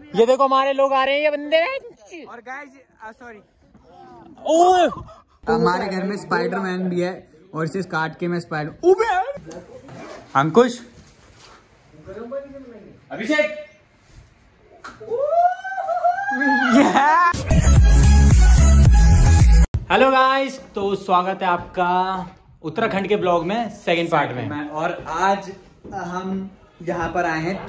ये देखो हमारे लोग आ रहे हैं, ये बंदे। और गाइस सॉरी, हमारे घर में स्पाइडरमैन भी है और इसे काट के मैं spider. Ankush, Abhishek, hello guys, तो स्वागत है आपका उत्तराखंड के ब्लॉग में सेकंड पार्ट में। और आज हम यहाँ पर आए हैं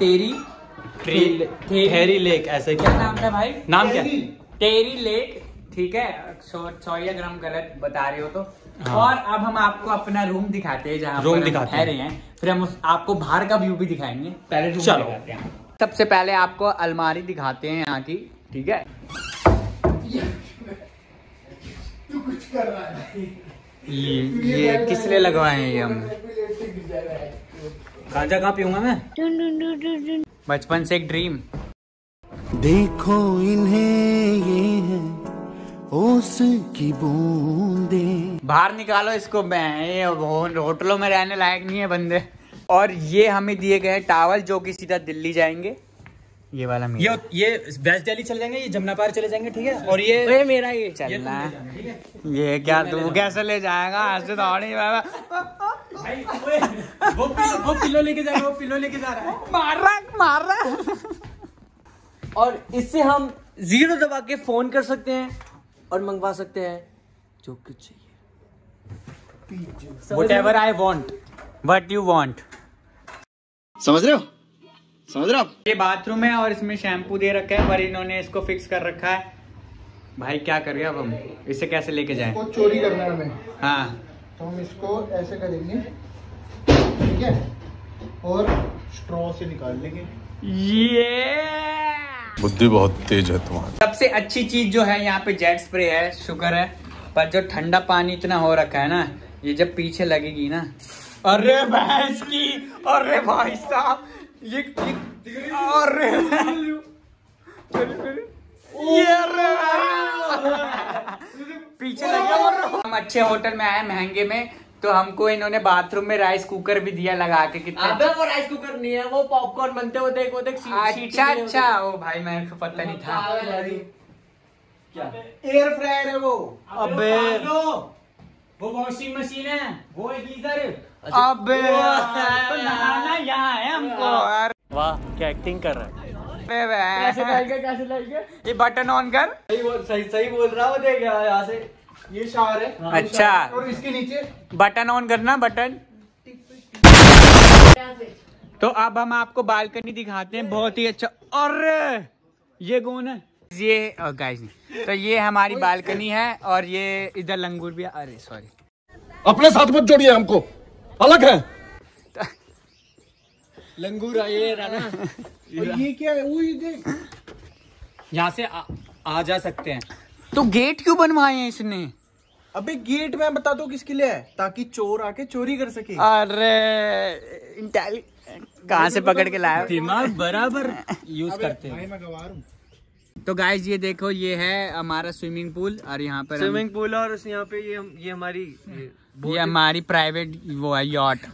टेरी लेक। ऐसे क्या नाम है भाई? नाम क्या? टेरी लेक, ठीक है। सॉरी अगर हम गलत बता रहे हो तो। हाँ। और अब हम आपको अपना रूम दिखाते हैं जहाँ रूम दिखाते हैं, फिर हम आपको बाहर का व्यू भी दिखाएंगे। पहले रूम दिखाते हैं। सबसे पहले आपको अलमारी दिखाते हैं यहाँ की, ठीक है। तू कुछ कर रहा है। ये किस लिए लगवाए हैं ये हम? गांजा कहाँ पीऊंगा मैं? बचपन से एक ड्रीम। देखो इन्हें, ये है ओस की बूंदें। बाहर निकालो इसको, मैं होटलों में रहने लायक नहीं है बंदे। और ये हमें दिए गए टावल जो कि सीधा दिल्ली जाएंगे। ये वाला मेरा, ये वेस्ट दिल्ली चले जाएंगे, ये जमुना पार चले जाएंगे, ठीक है। और ये मेरा ये चलना है। ये क्या तू कैसे ले जाएगा? ऐसे दौड़ी वो पिलो लेके जा रहा है, वो पिलो लेके जा रहा है, मार रहा। और इससे हम 0 दबा के फोन कर सकते हैं और मंगवा सकते हैं जो कुछ चाहिए। Whatever I want, what you want। समझ रहे हो? समझ रहे हो? ये बाथरूम है और इसमें शैम्पू दे रखा है, पर इन्होंने इसको फिक्स कर रखा है। भाई क्या कर गया अब हम इसे कैसे लेके जाएं? इसको चोरी करना है हमें। हाँ, तो हम इसको ऐसे करेंगे, ठीक है, और स्ट्रॉ से निकाल लेंगे। ये बुद्धि बहुत तेज है तुम्हारी। सबसे अच्छी चीज जो है यहाँ पे जेट स्प्रे है, शुक्र है। पर जो ठंडा पानी इतना हो रखा है ना, ये जब पीछे लगेगी ना, अरे भैंस की, अरे भाई साहब, ये अरे पीछे लगे। हम अच्छे होटल में आए, महंगे में, तो हमको इन्होंने बाथरूम में राइस कुकर भी दिया लगा के। कितना? अबे वो राइस कुकर नहीं है, वो पॉपकॉर्न बनते हो, देख। अच्छा, ओ भाई मेरे को पता नहीं था। क्या एयर फ्रायर है वो? अबे वो वॉशिंग मशीन है, वो एक गीजर। अबे तो नहाना यहाँ है हमको। वाह क्या एक्टिंग कर रहा है। कैसे लाएगा? ये बटन ऑन कर। सही बोल रहा है वो, देख यहाँ से। ये शावर है। अच्छा, और इसके नीचे बटन ऑन करना, बटन। तो अब हम आपको बालकनी दिखाते हैं, बहुत ही अच्छा। अरे ये कौन है? ये गाइस, तो ये हमारी बालकनी है और ये इधर लंगूर भी है। अरे सॉरी, अपने साथ मत जोड़िए, हमको अलग है। लंगूर ये रहा ना। और ये क्या है? वो ये देख, यहाँ से आ जा सकते हैं। तो गेट क्यों बनवाए हैं इसने? अबे गेट मैं बता दो किसके लिए है, ताकि चोर आके चोरी कर सके। अरे कहाँ से पकड़ के लाया? दिमाग बराबर यूज करते हैं। भाई मैं गवार हूँ। तो गाइस ये देखो, ये है हमारा स्विमिंग पूल। और यहाँ पर स्विमिंग पूल, और यहाँ पे ये हमारी ये हमारी प्राइवेट वो है, यॉट।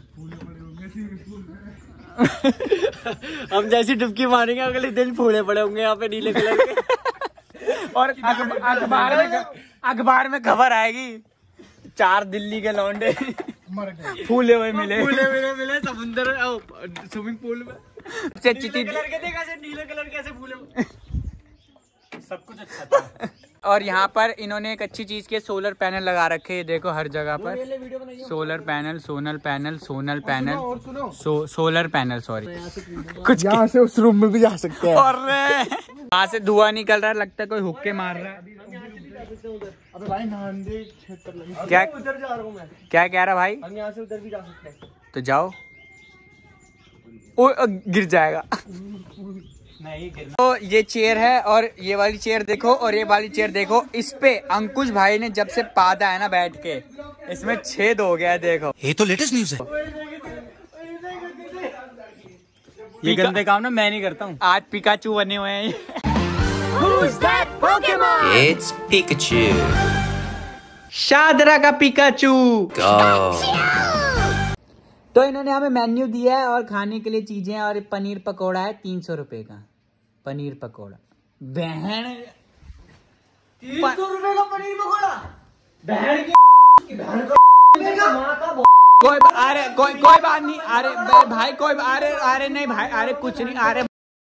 हम जैसी डुबकी मारेंगे अगले दिन फूले पड़े होंगे यहाँ पे नीले कलर के। और अखबार में खबर आएगी, 4 दिल्ली के लौंडे मर गए, फूले हुए मिले समुद्र स्विमिंग पूल में। नीले कलर के देखा, नीले कलर कैसे फूले। सब कुछ अच्छा था। और यहाँ पर इन्होंने एक अच्छी चीज के सोलर पैनल लगा रखे हैं, देखो हर जगह पर solar panel, solar panel, solar panel, solar panel. Sorry, कुछ यहाँ से उस रूम में भी जा सकते हैं। और वहाँ से धुआं निकल रहा है, लगता है कोई हुक्के मार रहा है। अबे भाई नहान दे, क्या उधर जा रहा हूँ मैं। क्या कह रहा भाई? हम यहाँ से उधर भी जा सकते हैं। तो जाओ। ओ गिर जाएगा। नहीं गिरना। तो ये चेयर है, और ये वाली चेयर देखो, और ये वाली चेयर देखो। इस पे अंकुश भाई ने जब से पादा है ना बैठ के, इसमें छेद हो गया है, देखो। ये तो लेटेस्ट न्यूज है। ये गंदे काम ना मैं नहीं करता हूँ। आज पिकाचू बने हुए हैं। It's Pikachu. शादरा का पिकाचू। तो इन्होंने हमें मेन्यू दिया है और खाने के लिए चीजें, और पनीर पकोड़ा है 300 रुपए का। पनीर पकौड़ा। बहन 300 रुपए का पनीर पकौड़ा। बहन की बहन का कोई बात नहीं। अरे भाई कोई अरे नहीं भाई, अरे कुछ नहीं। अरे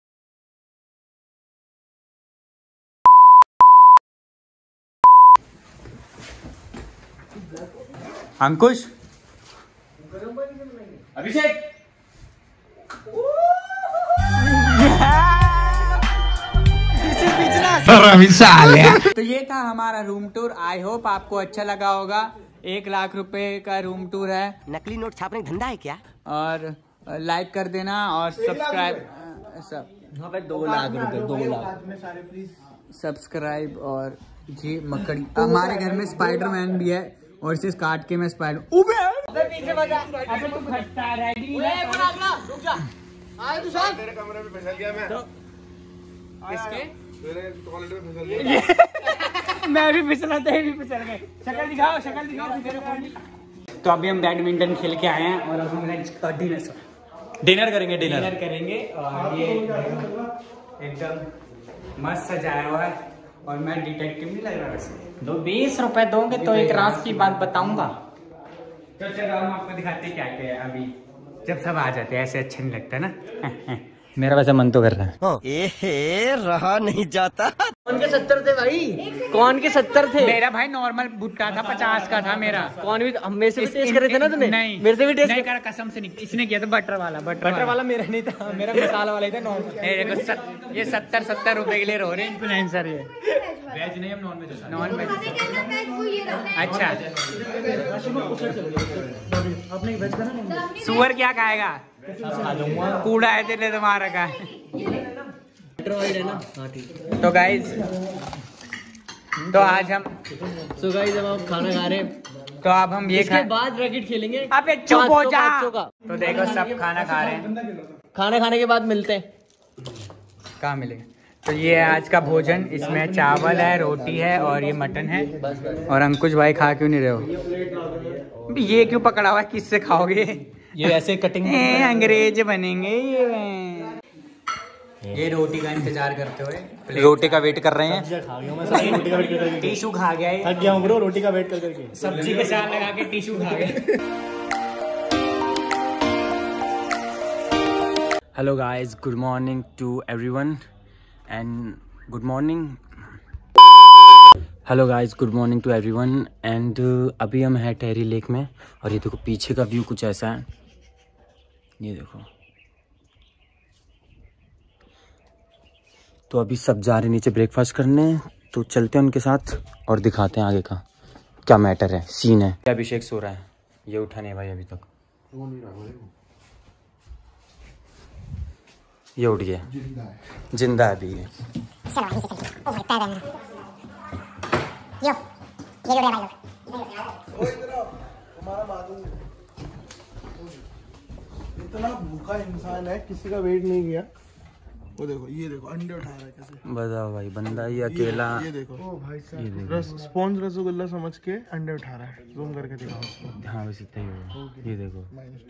अंकुश, अभिषेक, तो ये था हमारा रूम टूर। आई होप आपको अच्छा लगा होगा। 1 लाख रुपए का रूम टूर है। नकली नोट छापने का धंधा है क्या? और लाइक कर देना और सब्सक्राइब सब। यहाँ पे 2 लाख रुपए, 2 लाख में सारे प्लीज सब्सक्राइब। और ये मकड़ी, हमारे घर में स्पाइडरमैन भी है और इसे काट के मैं स्पाइडर पीछे बजा। अबे तू खट्टा है, रुक जा। आए तू साहब, तेरे कमरे में फिसल गया मैं। किसके? मेरे टॉयलेट में फिसल गया। मैं भी फिसला था, भी फिसल गए। शक्ल दिखाओ मेरे फोन की। तो अभी हम बैडमिंटन खेल के आए हैं और अब हम डिनर करेंगे। और ये एकदम मस्त सजाया हुआ है। और मैं डिटेक्टिव नहीं लग रहा वैसे। 20 रुपए दोगे तो एक राज की बात बताऊंगा। तो चलो हम आपको दिखाते हैं क्या क्या है। अभी जब सब आ जाते हैं ऐसे अच्छा नहीं लगता ना। मेरा वैसे मन तो कर रहा है। रहा नहीं जाता। कौन के 70 थे भाई? कौन के 70 थे? मेरा भाई नॉर्मल भुट्टा था, 50 का था मेरा। कौन भी हम मेरे से भी टेस्ट कर रहे थे ना तुमने? नहीं, मेरे से भी टेस्ट नहीं करा, कसम से नहीं। इसने किया था बटर वाला मेरा नहीं था, मेरा मसाला वाला ही था। देखो ये 70 रुपए के लिए रो रहे हैं इन्फ्लुएंसर। ये वेज नहीं, हम नॉन वेज। अच्छा, सुअर क्या खाएगा? कूड़ा है तेरे तुम्हारा का। तो गाइज, तो आज हम जब हम खाना खा रहे हैं तो अब हम ये इसके बाद रैकेट खेलेंगे। अबे चुप हो जा। 500 का। तो देखो सब खाना खा रहे हैं। खाना खाने के बाद मिलते हैं। कहाँ मिलेगा? तो ये है आज का भोजन। इसमें चावल है, रोटी है और ये मटन है। और अंकुश भाई खा क्यों नहीं रहे हो? ये क्यों पकड़ा हुआ है? किससे खाओगे? ये ऐसे कटिंग अंग्रेज बनेंगे ये रोटी का इंतजार करते हुए रोटी का वेट कर रहे हैं। खा गया मैं सारी रोटी का वेट कर करके। टिश्यू खा गया है। थक गया हूं ब्रो रोटी का वेट कर करके। सब्जी के साथ लगा के टिश्यू खा गया। Hello guys, good morning to everyone and good morning. Hello guys, good morning to everyone and अभी हम हैं टेरी लेक में। और ये देखो पीछे का व्यू कुछ ऐसा है। ये देखो, तो अभी सब जा रहे नीचे ब्रेकफास्ट करने। तो चलते हैं उनके साथ और दिखाते हैं आगे का क्या मैटर है, सीन है। अभिषेक सो रहा है, ये उठा नहीं भाई अभी तक। ये उठ गया, जिंदा है अभी ये। इतना भूखा इंसान है, किसी का वेट नहीं किया। वो देखो, ये देखो अंडे उठा रहा है कैसे। बताओ भाई, बंदा ही अकेला। ये देखो, ओ भाई साहब, स्पॉन्ज रसगुल्ला समझ के अंडे उठा रहा है। जूम करके दिखाओ उसको। हाँ बस इतना ही होगा। ये देखो,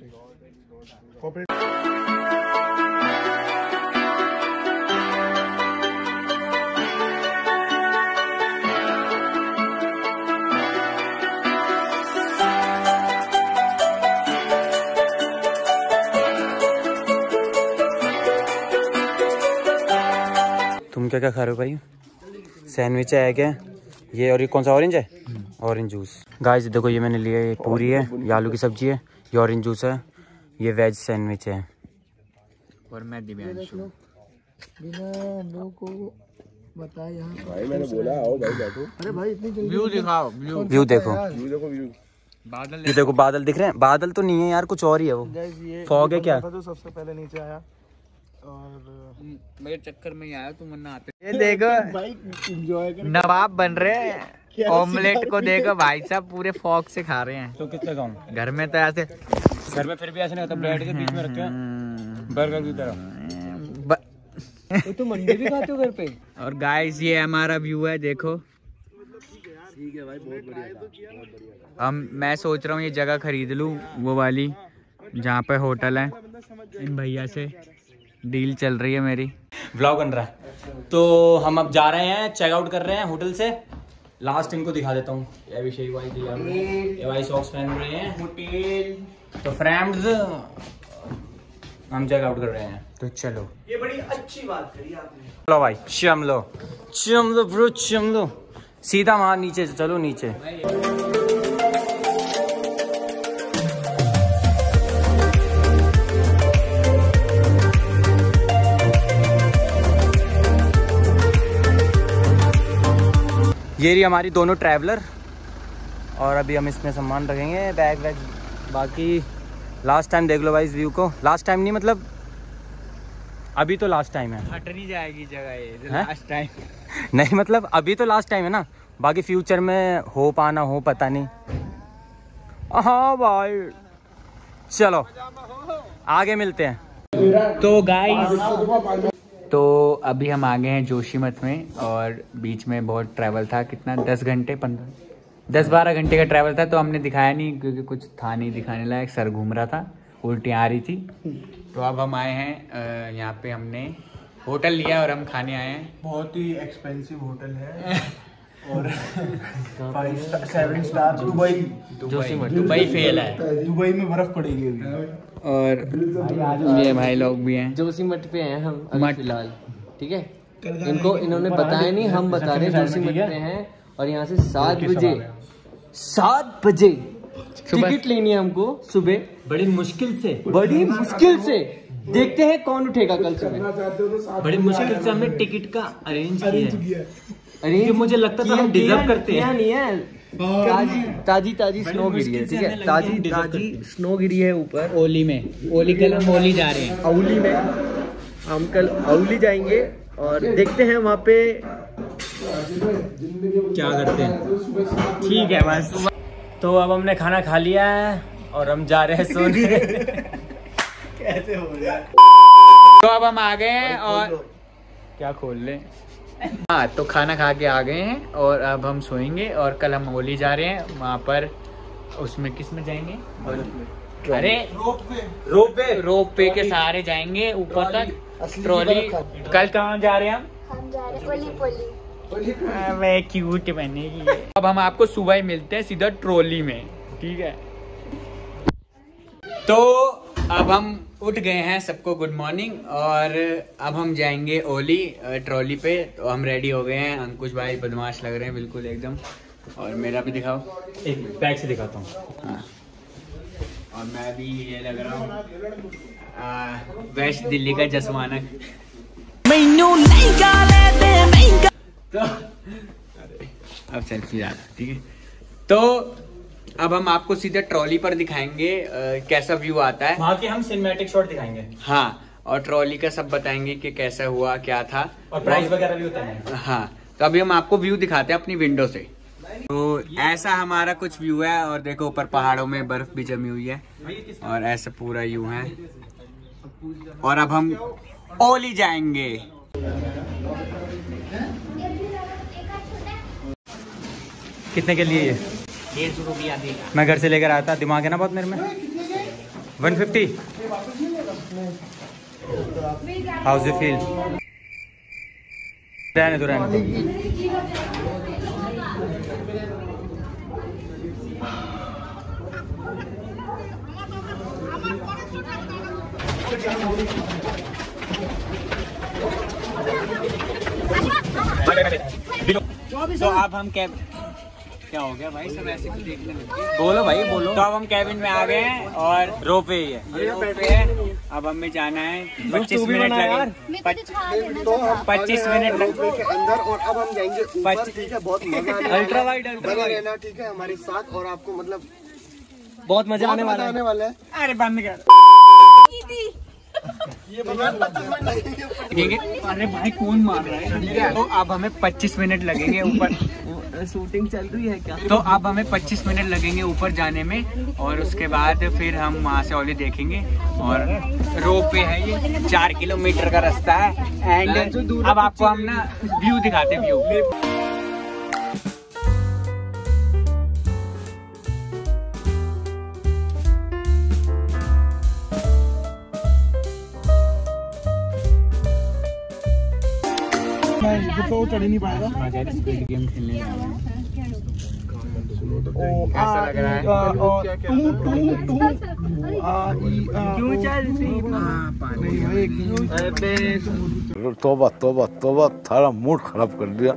तुम क्या क्या खा रहे हो भाई? सैंडविच है क्या ये? और ये कौन सा ऑरेंज है? Orange juice. गाइस देखो, ये मैंने लिया, ये पूरी है, ये आलू की सब्जी है, ये ऑरेंज जूस है, ये वेज सैंडविच है। और मैं दिव्यांशु। बिना लोगों को बताए यहाँ भाई, मैंने बोला आओ भाई बैठो। अरे भाई इतनी जल्दी व्यू दिखाओ। व्यू व्यू देखो, बादल। ये देखो बादल दिख रहे हैं। बादल तो नहीं है यार, कुछ और ही है वो। फॉग है क्या? तो सबसे पहले नीचे आया और मेरे चक्कर में ही आया, तुम वरना आते। ये देखो भाई एंजॉय कर। नवाब बन रहे हैं। ऑमलेट को देखो भाई साहब, पूरे फॉग से खा रहे हैं। तो कितने खाऊं? घर में तो ऐसे, घर में फिर भी ऐसे नहीं होता, ब्रेड के बीच में रखे हैं बर्गर की तरह। तो मंडे भी खाते हो घर पे? और गाइस ये हमारा व्यू है, देखो। ठीक है भाई, बहुत बढ़िया। मैं सोच रहा हूँ ये जगह खरीद लूँ, वो वाली जहाँ पे होटल है, इन भैया से डील चल रही है मेरी, व्लॉग बन रहा है। तो हम अब जा रहे हैं, चेकआउट कर रहे हैं होटल से। लास्ट इनको दिखा देता हूँ, अभिषेक भाई की ये भाई सॉक्स पहन रहे हैं होटल। तो फ्रेंड्स हम चेकआउट कर रहे हैं, तो चलो। ये बड़ी अच्छी बात करी आपने। चलो भाई चलो ब्रो चलो, सीधा वहाँ नीचे से चलो नीचे। ये रही हमारी दोनों ट्रैवलर, और अभी हम इसमें सामान रखेंगे, बैग वैग। बाकी लास्ट टाइम देख लो भाई इस व्यू को, लास्ट टाइम नहीं मतलब अभी तो लास्ट टाइम है, हट नहीं जाएगी जगह ये लास्ट टाइम। नहीं मतलब अभी तो लास्ट टाइम है ना, बाकी फ्यूचर में हो पाना हो पता नहीं। हाँ भाई चलो आगे मिलते हैं। तो गाइस, तो अभी हम आ गए हैं जोशीमठ में, और बीच में बहुत ट्रैवल था, कितना 10-12 घंटे का ट्रैवल था। तो हमने दिखाया नहीं क्योंकि कुछ था नहीं दिखाने लायक, सर घूम रहा था, उल्टियाँ आ रही थी। तो अब हम आए हैं यहाँ पे, हमने होटल लिया और हम खाने आए हैं। बहुत ही एक्सपेंसिव होटल है और 5-7 स्टार दुबई फेल है, दुबई में बर्फ पड़ेगी अभी। और ये भाई लोग भी हैं, जोशीमठ पे हैं हम अभी फिलहाल, ठीक है। इन्होंने बताया नहीं, हम बता रहे हैं जोशीमठ पे हैं। और यहाँ से 7 बजे टिकट लेनी है हमको सुबह, बड़ी मुश्किल से देखते हैं कौन उठेगा कल सुबह। बड़ी मुश्किल से हमने टिकट का अरेंज किया। अरे मुझे लगता था हम डिजर्व करते हैं। नहीं है, ताजी स्नो गिरी है, ठीक है, ताजी स्नो गिरी है ऊपर ओली में। कल हम ओली जा रहे हैं, औली में हम कल औली जाएंगे और देखते हैं वहाँ पे क्या करते हैं। ठीक है बस। तो अब हमने खाना खा लिया है और हम जा रहे हैं सोने। कैसे हो रहा है? तो अब हम आ गए हैं और क्या खोल लें। हाँ, तो खाना खा के आ गए हैं और अब हम सोएंगे। और कल हम होली जा रहे हैं, वहाँ पर उसमें किस में जाएंगे? अरे रोप वे के सहारे जाएंगे ऊपर तक, ट्रॉली। कल कहाँ जा रहे हैं हम जा रहे हैं ओली। मैं क्यूट बनेगी। अब हम आपको सुबह ही मिलते हैं सीधा ट्रॉली में, ठीक है। तो अब हम उठ गए हैं, सबको गुड मॉर्निंग। और अब हम जाएंगे ओली ट्रॉली पे। तो हम रेडी हो गए हैं, अंकुश भाई बदमाश लग रहे हैं बिल्कुल एकदम। और मेरा भी दिखाओ, एक बैग से दिखाता हूँ। हाँ, और मैं भी ये लग रहा हूँ वेस्ट दिल्ली का जसवानक। तो अब सेल्फी आ रहा, ठीक है। तो अब हम आपको सीधे ट्रॉली पर दिखाएंगे कैसा व्यू आता है। वहाँ के हम सिनेमैटिक शॉट दिखाएंगे। हाँ, और ट्रॉली का सब बताएंगे कि कैसा हुआ, क्या था, और प्राइस वगैरह भी होता है। हाँ, तो अभी हम आपको व्यू दिखाते हैं अपनी विंडो से। तो ऐसा हमारा कुछ व्यू है, और देखो ऊपर पहाड़ों में बर्फ भी जमी हुई है, और ऐसा पूरा व्यू है। और अब हम ओली जाएंगे। कितने के लिए ये? 150 रुपया देगा। मैं घर से लेकर आया था, दिमाग है ना बहुत मेरे में। 150। How's you feel? रहने दो, रहने दो। तो अब हम क्या हो गया भाई, सब ऐसे क्यों देखने लगे? बोलो भाई बोलो। तो अब हम कैबिन में आ गए हैं और रोप वे ही है। ये रोप वे है। अब हमें जाना है, 25 मिनट लगे। 25 मिनट लगे के अंदर। और अब हम जाएंगे ऊपर, ठीक है। बहुत मजा आने अल्ट्रा वाइड रहना, ठीक है, हमारे साथ। और आपको मतलब बहुत मजा आने वाला है। अरे बंद कर। अरे भाई कौन मार रहा है? तो अब हमें 25 मिनट लगेंगे ऊपर। शूटिंग चल रही है क्या? तो अब हमें 25 मिनट लगेंगे ऊपर जाने में, और उसके बाद फिर हम वहाँ से ओली देखेंगे। और रोप वे है, ये 4 किलोमीटर का रास्ता है। एंड अब आपको हम ना व्यू दिखाते, व्यू। तो चढ़ ही नहीं पाएगा। स्क्विड गेम खेलने जा रहे हैं। कैसा लग रहा है? तौबा तौबा तौबा, थारा मूड खराब कर दिया।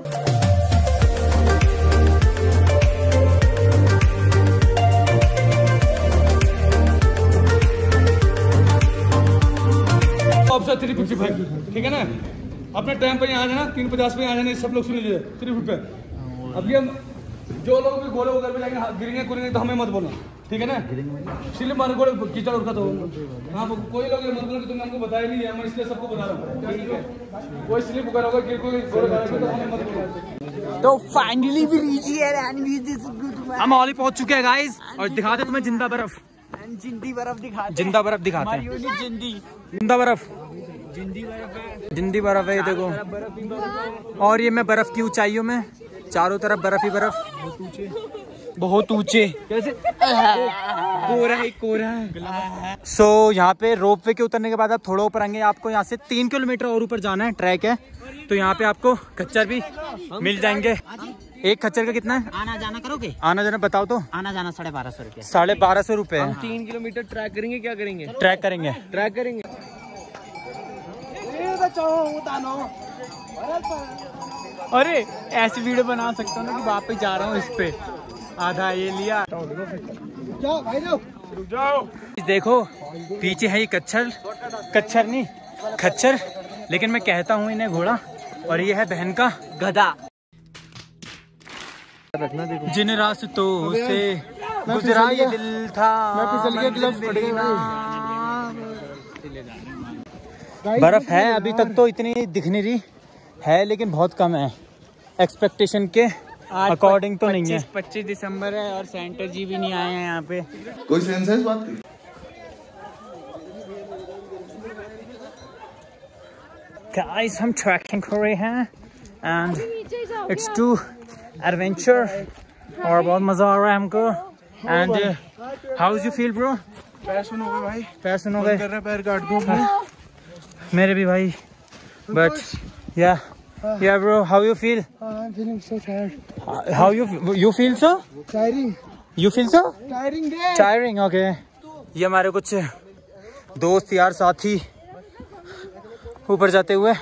ऑप्शन 355, ठीक है ना। अपने टाइम पर यहाँ आ जाना, 350 पे आ जाना, सब लोग सुन लीजिए। 350 पे। अभी हम जो लोग भी गोले उधर पे जाएंगे, गिरेंगे कुरेंगे तो हमें मत बोलना, ठीक है ना। सिर्फ मान गोले कीचड़ उठा तो हाँ, कोई लोग मत बोलो कि तुमने हमको बताया नहीं है, मैं इसलिए सबको बता रहा हूँ, ठीक है। कोई स्लिप वगैरह होगा कि कोई गोले तो हमें मत बोलना। तो finally we reach here and हम ऑली पहुंच चुके हैं गाइस, और दिखाते तुम्हें जिंदा बर्फ। जिंदी बर्फ दिखाते, जिंदा बर्फ दिखाते हैं। जिंदा बर्फ, जिंदी बर्फ है ये देखो। और ये मैं बर्फ की ऊंचाइयों में, चारों तरफ बर्फ ही बर्फ, बहुत ऊंचे। कैसे कोरा ही कोरा है। सो यहाँ पे रोप वे के उतरने के बाद आप थोड़ा ऊपर आएंगे, आपको यहाँ से 3 किलोमीटर और ऊपर जाना है, ट्रैक है। तो यहाँ पे आपको खच्चर भी मिल जाएंगे। एक खच्चर का कितना है? आना जाना करोगे? आना जाना बताओ तो। आना जाना 1250 रुपये। 1250 रुपए है। 3 किलोमीटर ट्रैक करेंगे, क्या करेंगे? ट्रैक करेंगे, ट्रैक करेंगे। अरे ऐसी वीडियो बना सकता हूँ ना कि वापस जा रहा हूँ इस पे, आधा ये लिया। जाओ भाई जाओ, रुक जाओ। देखो पीछे है ये कच्छर, कच्छर नहीं खच्चर, लेकिन मैं कहता हूँ इन्हें घोड़ा, और ये है बहन का गधा। जिन रास्तों से गुजरा ये दिल था, मैं फिसल के ग्लव्स फट गए भाई। बर्फ है अभी तक तो इतनी दिख नहीं रही है, लेकिन बहुत कम है एक्सपेक्टेशन के अकॉर्डिंग तो नहीं है। 25 दिसंबर है और सेंटर जी भी नहीं आए हैं यहाँ पे। कोई सेंस है इस बात की? गाइस हम ट्रैकिंग कर रहे हैं एंड इट्स टू एडवेंचर, और बहुत मजा आ रहा है हमको। And how you feel bro? पैर सुनो गए भाई, पैर सुनो गए, कर रहे पैर काट दो मेरे भी भाई। बट या bro, how you feel? I'm feeling so tired. How you feel so? Tiring. You feel so? Tiring day. Tiring, okay. ये हमारे कुछ दोस्त यार साथी ऊपर जाते हुए।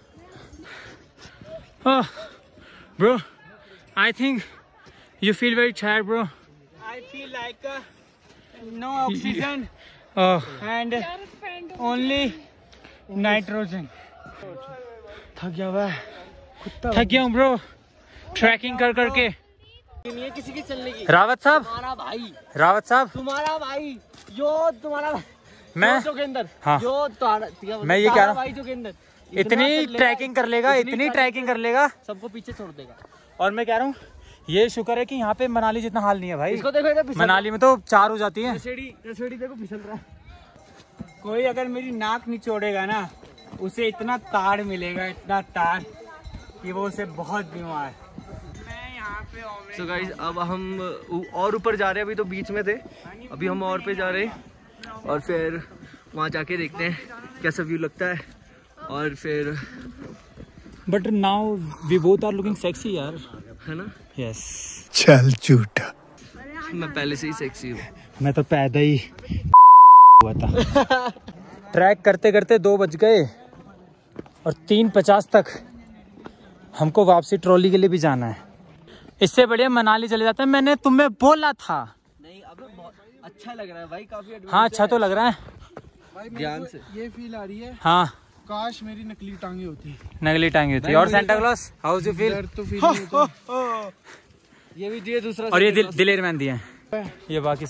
Bro, I think you feel very tired, bro. I feel like no oxygen Oh, and only nitrogen. थक गया हुआ है, थक गया हूँ ब्रो ट्रैकिंग कर करके। नहीं है किसी की चलने की। रावत साहब, तुम्हारा भाई, रावत साहब, तुम्हारा भाई, यो तुम्हारा मैं जोगिंदर, हाँ, यो मैं ये कह रहा हूँ, भाई जोगिंदर इतनी ट्रैकिंग कर लेगा, इतनी ट्रैकिंग कर लेगा, सबको पीछे छोड़ देगा। और मैं कह रहा हूँ ये शुक्र है कि यहाँ पे मनाली जितना हाल नहीं है भाई। इसको देखो, इधर फिसल मनाली में तो 4 हो जाती है। रसोड़ी देखो फिसल रहा है। कोई अगर मेरी नाक निचोड़ेगा ना, उसे इतना ताड़ मिलेगा, इतना ताड़ कि वो उसे बहुत बीमार। मैं यहाँ पे So guys, अब हम और ऊपर जा रहे हैं, अभी तो बीच में थे, अभी हम और पे जा रहे हैं, और फिर वहाँ जाके देखते हैं कैसा व्यू लगता है, और फिर but now we both are looking sexy यार, है ना। यस चल झूठा, मैं पहले से ही सेक्सी हूँ। मैं तो पैदा ही हुआ था। ट्रैक करते करते 2 बज गए और 3:50 तक हमको वापसी ट्रॉली के लिए भी जाना है। इससे बढ़िया मनाली चले जाते हैं, मैंने तुम्हें बोला था। नहीं अब बहुत अच्छा लग रहा है भाई, काफी हाँ अच्छा तो लग रहा है, ध्यान से। ये फील आ रही है, हाँ काश मेरी नकली टांगे होती। नगली टांगी होती है। और Santa Claus how do feel? तो फील नहीं होता। ये भी दिए दूसरा, और ये दिलेर मैन दिए हैं ये बाकी।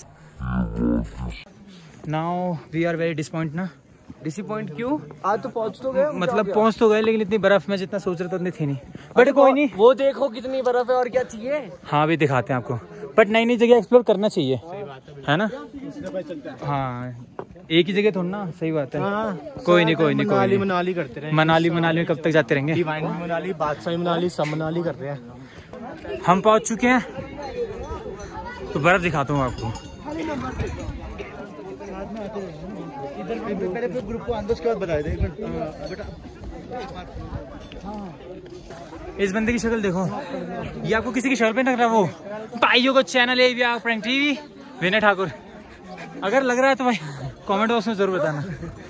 Now we are very disappoint ना। डिसअपॉइंट क्यों? आज तो पहुंच तो गए, मतलब पहुंच तो गए, लेकिन इतनी बर्फ में जितना सोच रहे थे उतनी थी नहीं। बट कोई नहीं, वो देखो कितनी बर्फ है, और क्या चाहिए। हाँ भी दिखाते हैं आपको, बट नई नई जगह एक्सप्लोर करना चाहिए, है ना। हाँ एक ही जगह थोड़ा ना, सही बात है। कोई नहीं कोई नहीं कोई नहीं, मनाली करते रहे, मनाली में कब तक जाते रहेंगे। डिवाइन मनाली, बादशाही मनाली, सब मनाली कर रहे हैं। हम पहुंच चुके हैं, तो बर्फ दिखाता हूँ आपको। पहले ग्रुप को आंदो, उसके बाद बताए दे बेटा। इस बंदे की शक्ल देखो, ये आपको किसी की शक्ल पे लग रहा है। वो भाइयों को चैनल है प्रैंक टीवी विनय ठाकुर। अगर लग रहा है तो भाई कमेंट बॉक्स में जरूर बताना।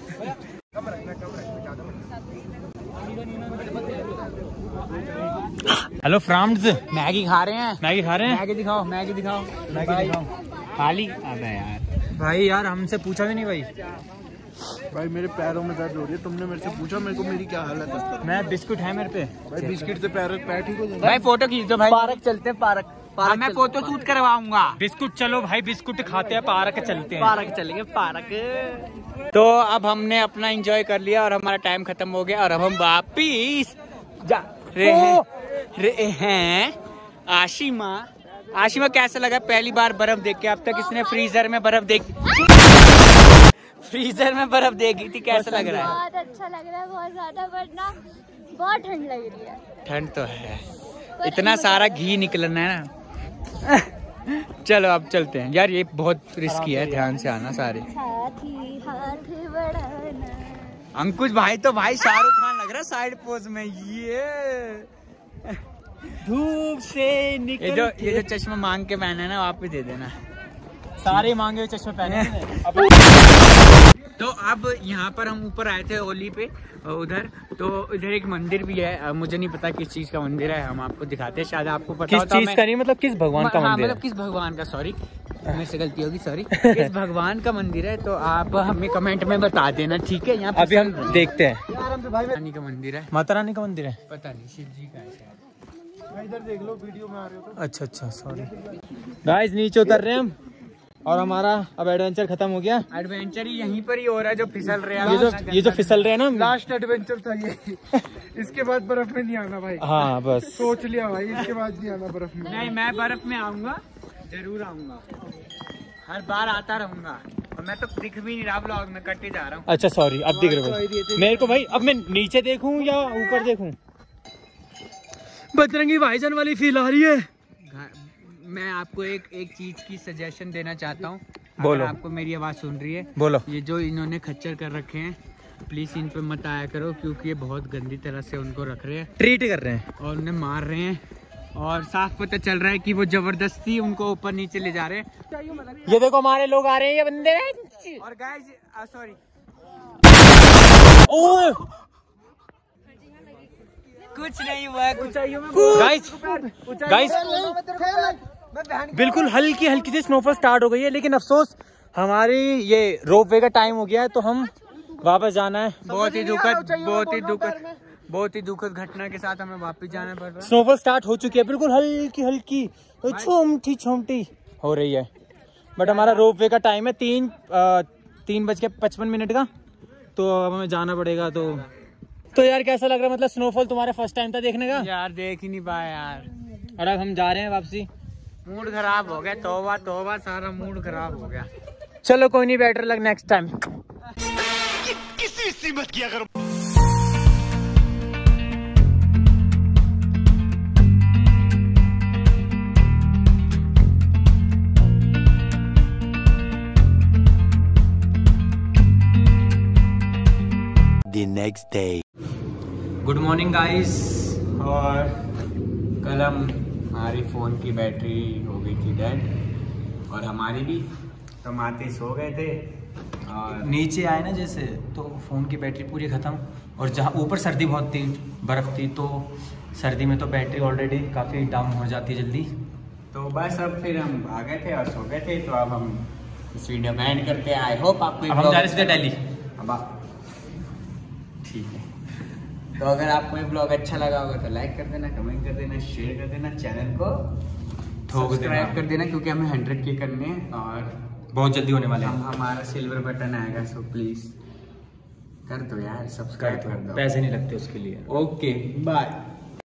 हेलो फ्रेंड्स, मैगी खा रहे हैं। मैगी खा रहे हैं। मैगी दिखाओ, मैगी दिखाओ, मैगी दिखाओ। खाली। अबे यार भाई यार हमसे पूछा भी नहीं भाई। भाई मेरे पैरों में दर्द हो रही है, तुमने मेरे से पूछा मेरे को मेरी क्या हालत है। मैं बिस्कुट है मेरे पे भाई बिस्किट से पैर ठीक हो जाएगा। भाई फोटो खींच दो भाई। पार्क चलते हैं, पार्क मैं फोटो शूट करवाऊंगा। बिस्कुट। चलो भाई बिस्कुट खाते हैं, पार्क चलते हैं। पार्क चलेंगे, पार्क। तो अब हमने अपना एंजॉय कर लिया और हमारा टाइम खत्म हो गया और अब हम वापिस जा रहे हैं। आशिमा कैसा लगा पहली बार बर्फ देख के? अब तक इसने फ्रीजर में बर्फ देखी थी। कैसा लग रहा है? बहुत अच्छा लग रहा है, बहुत ज्यादा, वरना बहुत ठंड लग रही है। ठंड तो है, इतना सारा घी निकलना है ना। चलो अब चलते हैं यार, ये बहुत रिस्की है, ध्यान से आना सारे। हाथ बढ़ाना। अंकुश भाई तो भाई शाहरुख खान लग रहा है साइड पोज में। ये धूप से निकल ये जो चश्मा मांग के पहना है ना, आप भी दे देना। सारे मांगे हुए चश्मे पहने। तो अब यहाँ पर हम ऊपर आए थे ओली पे उधर, तो इधर एक मंदिर भी है। मुझे नहीं पता किस चीज का मंदिर है, हम आपको दिखाते हैं, शायद आपको पता किस चीज का नहीं, मतलब किस भगवान का मंदिर है? मतलब किस भगवान का, सॉरी मेरे से गलती होगी, सॉरी। किस भगवान का मंदिर है तो आप हमें कमेंट में बता देना, ठीक है? यहाँ अभी हम देखते हैं। रानी का मंदिर है, माता रानी का मंदिर है, पता नहीं, शिव जी का है शायद। इधर देख लो, वीडियो में आ रहे हो तो। अच्छा सॉरी गाइस, नीचे उतर रहे हैं हम और हमारा अब एडवेंचर खत्म हो गया। एडवेंचर ही यहीं पर ही हो रहा है, जो फिसल रहे हैं। ये जो फिसल रहे हैं ना, लास्ट एडवेंचर था ये। इसके बाद बर्फ में नहीं आना भाई। हाँ बस सोच लिया भाई, इसके बाद नहीं आना बर्फ में। नहीं, मैं बर्फ में आऊंगा, जरूर आऊंगा, हर बार आता रहूंगा। और मैं तो दिख भी नहीं रहा ब्लॉग में, कट ही जा रहा हूँ। अच्छा सॉरी, अब दिख रहे हो मेरे को भाई। अब मैं नीचे देखूं या ऊपर देखूं? बजरंगी भाईजान वाली फील आ रही है। मैं आपको एक चीज की सजेशन देना चाहता हूँ। बोलो। आपको मेरी आवाज सुन रही है? बोलो। ये जो इन्होंने खच्चर कर रखे हैं, प्लीज इन पे मत आया करो, क्योंकि ये बहुत गंदी तरह से उनको रख रहे हैं, ट्रीट कर रहे हैं और उन्हें मार रहे हैं। और साफ पता चल रहा है कि वो जबरदस्ती उनको ऊपर नीचे ले जा रहे हैं। ये देखो हमारे लोग आ रहे हैं, ये बंदे। और गाइस सॉरी, कुछ नहीं हुआ है, कुछ गाइस बिल्कुल हल्की हल्की सी स्नोफॉल स्टार्ट हो गई है, लेकिन अफसोस हमारी ये रोपवे का टाइम हो गया है, तो हम वापस जाना है। बहुत ही दुखद घटना के साथ हमें वापस जाना पड़ रहा है। स्नोफॉल स्टार्ट हो चुकी है, बिल्कुल हल्की हल्की तो छोटी हो रही है, बट हमारा रोपवे का टाइम है 3:55 का, तो अब हमें जाना पड़ेगा। तो यार कैसा लग रहा है, मतलब स्नोफॉल तुम्हारा फर्स्ट टाइम था देखने का? यार देख ही नहीं पाया यार, और अब हम जा रहे हैं वापसी। मूड खराब हो गया, तौबा सारा मूड खराब हो गया। चलो कोई नहीं, बेटर लग नेक्स्ट टाइम। किसी से मत किया करो। The next day. Good morning guys. और कल हमारी फ़ोन की बैटरी हो गई थी डेड, और हमारी भी, तो माते सो गए थे और नीचे आए ना जैसे, तो फ़ोन की बैटरी पूरी ख़त्म, और जहाँ ऊपर सर्दी बहुत थी, बर्फ़ थी, तो सर्दी में तो बैटरी ऑलरेडी काफ़ी डाउन हो जाती है जल्दी। तो बस अब फिर हम आ गए थे और सो गए थे, तो अब हम इस वीडियो में एंड करते हैं। आई होप आपको हम जा रहे थे दिल्ली। ठीक है, तो अगर आपको ये ब्लॉग अच्छा लगा होगा तो लाइक कर देना, कमेंट कर देना, शेयर कर देना, चैनल को सब्सक्राइब कर देना, क्योंकि हमें 100K करने हैं और बहुत जल्दी होने वाले हैं। हमारा सिल्वर बटन आएगा, सो प्लीज कर दो यार, सब्सक्राइब कर दो, पैसे नहीं लगते उसके लिए। Okay bye.